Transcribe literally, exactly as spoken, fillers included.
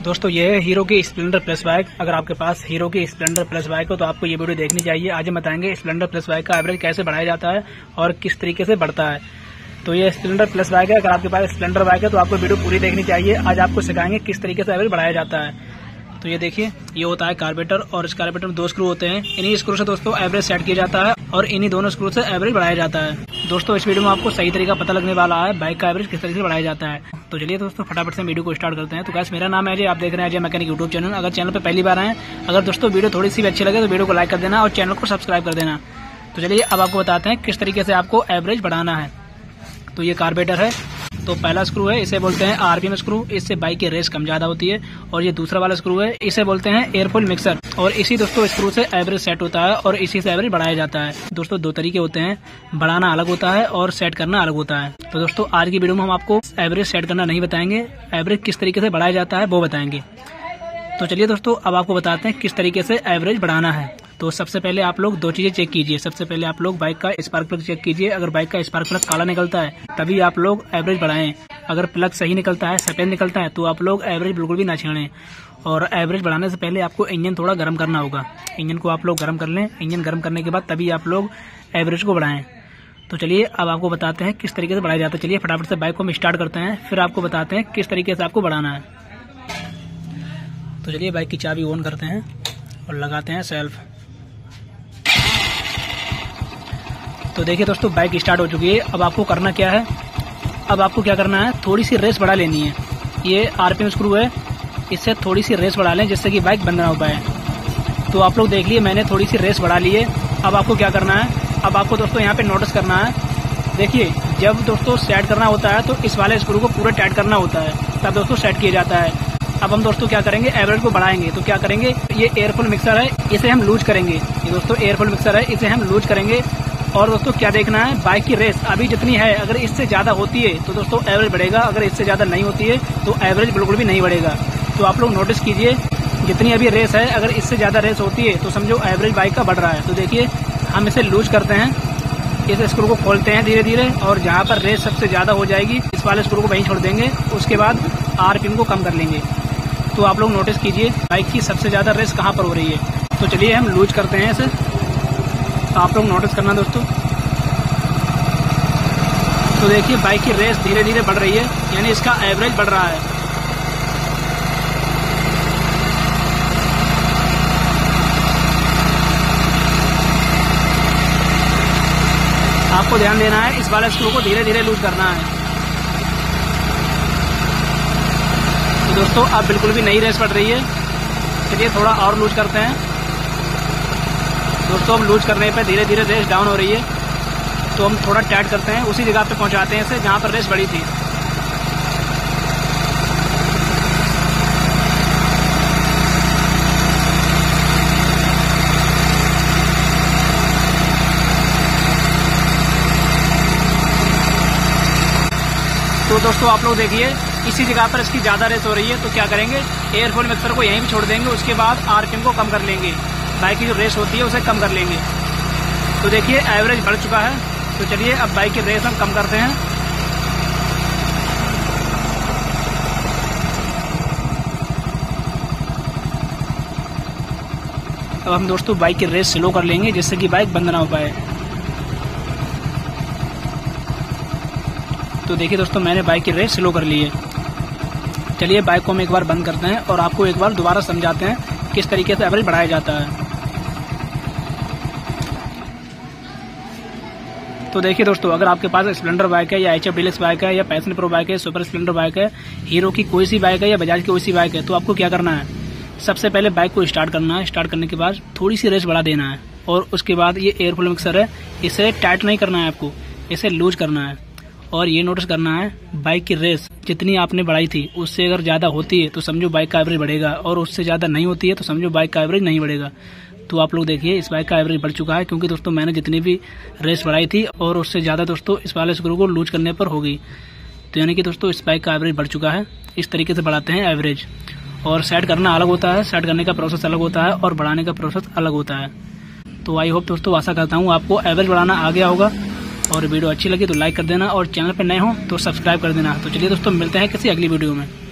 दोस्तों ये है हीरो की स्प्लेंडर प्लस बाइक। अगर आपके पास हीरो की स्प्लेंडर प्लस बाइक हो तो आपको ये वीडियो देखनी चाहिए। आज हम बताएंगे स्प्लेंडर प्लस बाइक का एवरेज कैसे बढ़ाया जाता है और किस तरीके से बढ़ता है। तो ये स्प्लेंडर प्लस बाइक है। अगर आपके पास स्प्लेंडर बाइक है तो आपको वीडियो पूरी देखनी चाहिए। आज आपको सिखाएंगे किस तरीके से एवरेज बढ़ाया जाता है। तो ये देखिए, ये होता है कार्बेटर और इस कार्बेटर में दो स्क्रू होते हैं। इन्हीं स्क्रू से दोस्तों एवरेज सेट किया जाता है और इन्हीं दोनों स्क्रू से एवरेज बढ़ाया जाता है। दोस्तों इस वीडियो में आपको सही तरीका पता लगने वाला है बाइक का एवरेज किस तरीके से बढ़ाया जाता है। तो चलिए दोस्तों फटाफट से वीडियो को स्टार्ट करते हैं। तो गाइस मेरा नाम है अजय, आप देख रहे हैं अजय मैकेनिक यूट्यूब चैनल। अगर चैनल पे पहली बार आए, अगर दोस्तों वीडियो थोड़ी सी भी अच्छी लगे तो वीडियो को लाइक कर देना और चैनल को सब्सक्राइब कर देना। तो चलिए अब आपको बताते हैं किस तरीके से आपको एवरेज बढ़ाना है। तो ये कार्बेटर है, तो पहला स्क्रू है, इसे बोलते हैं आरपीएम स्क्रू। इससे बाइक की रेस कम ज्यादा होती है। और ये दूसरा वाला स्क्रू है, इसे बोलते हैं एयरफुल मिक्सर। और इसी दोस्तों स्क्रू से एवरेज सेट होता है और इसी से एवरेज बढ़ाया जाता है। दोस्तों दो तरीके होते हैं, बढ़ाना अलग होता है और सेट करना अलग होता है। तो दोस्तों आज की वीडियो में हम आपको एवरेज सेट करना नहीं बताएंगे, एवरेज किस तरीके से बढ़ाया जाता है वो बताएंगे। तो चलिए दोस्तों अब आपको बताते हैं किस तरीके से एवरेज बढ़ाना है। तो सबसे पहले आप लोग दो चीजें चेक कीजिए। सबसे पहले आप लोग बाइक का स्पार्क प्लग चेक कीजिए। अगर बाइक का स्पार्क प्लग काला निकलता है तभी आप लोग एवरेज बढ़ाएं। अगर प्लग सही निकलता है, सफेद निकलता है, तो आप लोग एवरेज बिल्कुल भी ना छेड़ें। और एवरेज बढ़ाने से पहले आपको इंजन थोड़ा गर्म करना होगा। इंजन को आप लोग गर्म कर लें। इंजन गर्म करने के बाद तभी आप लोग एवरेज को बढ़ाएं। तो चलिए अब आपको बताते हैं किस तरीके से बढ़ाया जाता है। चलिए फटाफट से बाइक को हम स्टार्ट करते हैं, फिर आपको बताते हैं किस तरीके से आपको बढ़ाना है। तो चलिए बाइक की चाबी ऑन करते हैं और लगाते हैं सेल्फ। तो देखिए दोस्तों बाइक स्टार्ट हो चुकी है। अब आपको करना क्या है, अब आपको क्या करना है, थोड़ी सी रेस बढ़ा लेनी है। ये आरपीएम स्क्रू है, इससे थोड़ी सी रेस बढ़ा लें जिससे कि बाइक बंद ना हो पाए। तो आप लोग देख लिए मैंने थोड़ी सी रेस बढ़ा ली है। अब आपको क्या करना है, अब आपको दोस्तों यहाँ पे नोटिस करना है। देखिए जब दोस्तों सेट करना होता है तो इस वाले स्क्रू को पूरा टाइट करना होता है, तब दोस्तों सेट किया जाता है। अब हम दोस्तों क्या करेंगे, एवरेज को बढ़ाएंगे। तो क्या करेंगे, ये एयरफुल मिक्सर है, इसे हम लूज करेंगे। ये दोस्तों एयरफुल मिक्सर है, इसे हम लूज करेंगे। और दोस्तों क्या देखना है, बाइक की रेस अभी जितनी है, अगर इससे ज्यादा होती है तो दोस्तों एवरेज बढ़ेगा, अगर इससे ज्यादा नहीं होती है तो एवरेज बिल्कुल भी नहीं बढ़ेगा। तो आप लोग नोटिस कीजिए, जितनी अभी रेस है, अगर इससे ज्यादा रेस होती है तो समझो एवरेज बाइक का बढ़ रहा है। तो देखिए हम इसे लूज करते हैं, इस स्क्रू को खोलते हैं धीरे धीरे, और जहाँ पर रेस सबसे ज्यादा हो जाएगी इस वाले स्क्रू को वहीं छोड़ देंगे। उसके बाद आरपीएम को कम कर लेंगे। तो आप लोग नोटिस कीजिए बाइक की सबसे ज्यादा रेस कहाँ पर हो रही है। तो चलिए हम लूज करते हैं इसे, आप लोग नोटिस करना दोस्तों। तो देखिए बाइक की रेस धीरे धीरे बढ़ रही है, यानी इसका एवरेज बढ़ रहा है। आपको ध्यान देना है, इस वाले स्क्रू को धीरे धीरे लूज करना है। तो दोस्तों अब बिल्कुल भी नई रेस बढ़ रही है। चलिए थोड़ा और लूज करते हैं। दोस्तों अब लूज करने पे धीरे धीरे रेस डाउन हो रही है, तो हम थोड़ा टाइट करते हैं, उसी जगह पे पहुंचाते हैं इसे जहां पर रेस बढ़ी थी। तो दोस्तों आप लोग देखिए इसी जगह पर इसकी ज्यादा रेस हो रही है। तो क्या करेंगे, एयरफुल मिक्सर को यहीं भी छोड़ देंगे, उसके बाद आरपीएम को कम कर लेंगे, बाइक की जो रेस होती है उसे कम कर लेंगे। तो देखिए एवरेज बढ़ चुका है। तो चलिए अब बाइक की रेस हम कम करते हैं। अब हम दोस्तों बाइक की रेस स्लो कर लेंगे जिससे कि बाइक बंद ना हो पाए। तो देखिए दोस्तों मैंने बाइक की रेस स्लो कर ली है। चलिए बाइक को हम एक बार बंद करते हैं और आपको एक बार दोबारा समझाते हैं किस तरीके से एवरेज बढ़ाया जाता है। तो देखिए दोस्तों अगर आपके पास स्प्लेंडर बाइक है या एच एफ डीलक्स बाइक है या पैशन प्रो बाइक है, सुपर स्प्लेंडर बाइक है, हीरो की कोई सी बाइक है या बजाज की कोई सी बाइक है, तो आपको क्या करना है, सबसे पहले बाइक को स्टार्ट करना है। स्टार्ट करने के बाद थोड़ी सी रेस बढ़ा देना है और उसके बाद ये एयरफुल मिक्सर है, इसे टाइट नहीं करना है, आपको इसे लूज करना है। और ये नोटिस करना है बाइक की रेस जितनी आपने बढ़ाई थी उससे अगर ज्यादा होती है तो समझो बाइक का एवरेज बढ़ेगा, और उससे ज्यादा नहीं होती है तो समझो बाइक का एवरेज नहीं बढ़ेगा। तो आप लोग देखिए इस बाइक का एवरेज बढ़ चुका है, क्योंकि दोस्तों मैंने जितनी भी रेस बढ़ाई थी और उससे ज्यादा दोस्तों इस वाले स्क्रू को लूज करने पर होगी। तो यानी कि दोस्तों इस बाइक का एवरेज बढ़ चुका है। इस तरीके से बढ़ाते हैं एवरेज। और सेट करना अलग होता है, सेट करने का प्रोसेस अलग होता है और बढ़ाने का प्रोसेस अलग होता है। तो आई होप दोस्तों आशा करता हूँ आपको एवरेज बढ़ाना आ गया होगा। और वीडियो अच्छी लगी तो लाइक कर देना और चैनल पर नए हो तो सब्सक्राइब कर देना। तो चलिए दोस्तों मिलते हैं किसी अगली वीडियो में।